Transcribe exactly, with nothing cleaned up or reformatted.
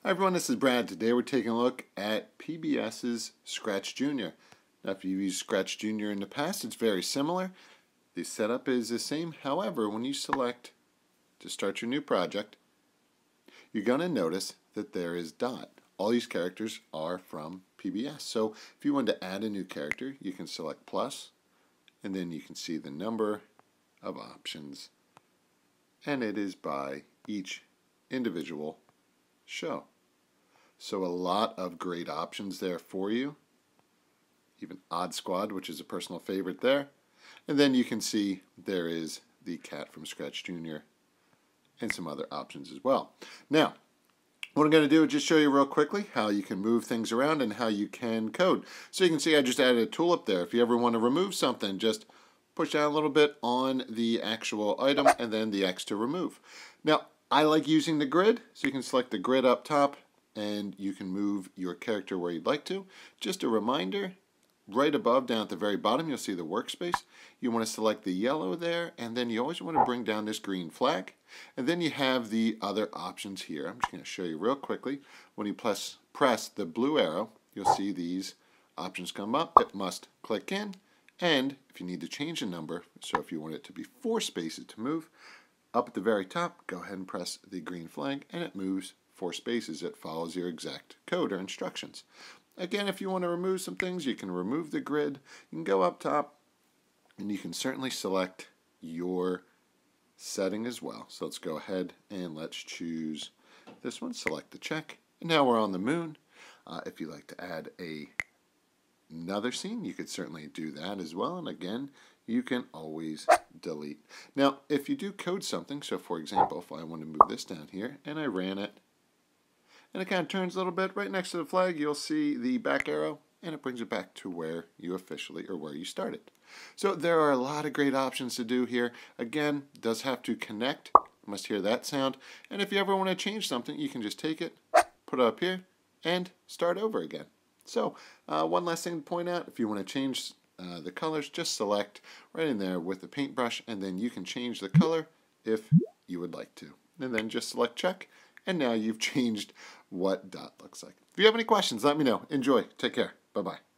Hi everyone, this is Brad. Today we're taking a look at PBS's Scratch Junior Now if you've used Scratch Junior in the past, it's very similar. The setup is the same. However, when you select to start your new project, you're going to notice that there is dot. All these characters are from P B S. So if you want to add a new character, you can select plus, and then you can see the number of options, and it is by each individual show. So a lot of great options there for you. Even Odd Squad, which is a personal favorite there. And then you can see there is the cat from Scratch Junior and some other options as well. Now, what I'm going to do is just show you real quickly how you can move things around and how you can code. So you can see I just added a tool up there. If you ever want to remove something, just push down a little bit on the actual item and then the X to remove. Now, I like using the grid, so you can select the grid up top and you can move your character where you'd like to. Just a reminder, right above down at the very bottom you'll see the workspace. You want to select the yellow there, and then you always want to bring down this green flag, and then you have the other options here. I'm just going to show you real quickly. When you press, press the blue arrow, you'll see these options come up. It must click in, and if you need to change the number, so if you want it to be four spaces to move, up at the very top, go ahead and press the green flag, and it moves four spaces. It follows your exact code or instructions. Again, if you want to remove some things, you can remove the grid. You can go up top, and you can certainly select your setting as well. So let's go ahead and let's choose this one. Select the check. And now we're on the moon. Uh, if you'd like to add a another scene, you could certainly do that as well. And again, you can always delete. Now, if you do code something, so for example, if I want to move this down here and I ran it, and it kind of turns a little bit, right next to the flag, you'll see the back arrow, and it brings it back to where you officially, or where you started. So there are a lot of great options to do here. Again, it does have to connect. You must hear that sound. And if you ever want to change something, you can just take it, put it up here, and start over again. So uh, one last thing to point out, if you want to change uh, the colors, just select right in there with the paintbrush, and then you can change the color if you would like to. And then just select check, and now you've changed what dot looks like. If you have any questions, let me know. Enjoy. Take care. Bye-bye.